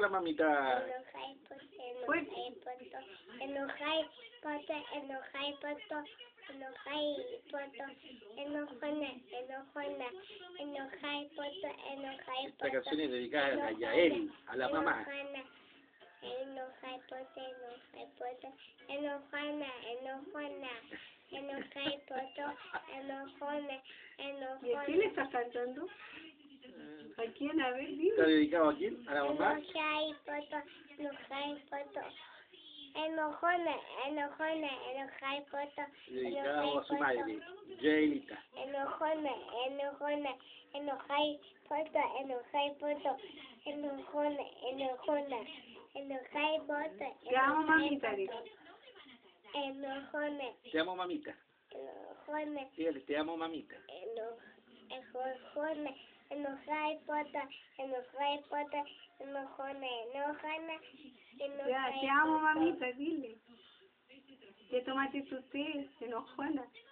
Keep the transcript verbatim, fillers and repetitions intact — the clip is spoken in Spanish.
la mamita. Enojai, poto, enojai, poto, enojai, poto, enojai, poto, enojai, poto, enojona, enojona, enojai, poto, enojai, poto. Esta canción es dedicada a Yael, a la mamá. Enojai, poto, enojai, poto, enojona, enojona, enojai, poto, enojona, ¿Y a quién le enojona. estás cantando? ¿A quién? A ver, dime. ¿Está dedicado a quién? ¿A la mamá? Enojai, poto, enojai, poto. Enojona, enojona, enojai, poto, Dedicado a su enojai, madre, poto. Yaelita. Enojona, enojona, enojai, poto, enojai, poto. Enojona, enojona, enojai, poto. Te amo, mamita, dice. Enojona, Te amo, mamita. enojona, Dígale, te amo, mamita. enojona, enojai, poto, enojai, poto. Enojona, enojona, Ya, enojai, te amo, poto. mamita, dile. Que tomaste tu té, enojona.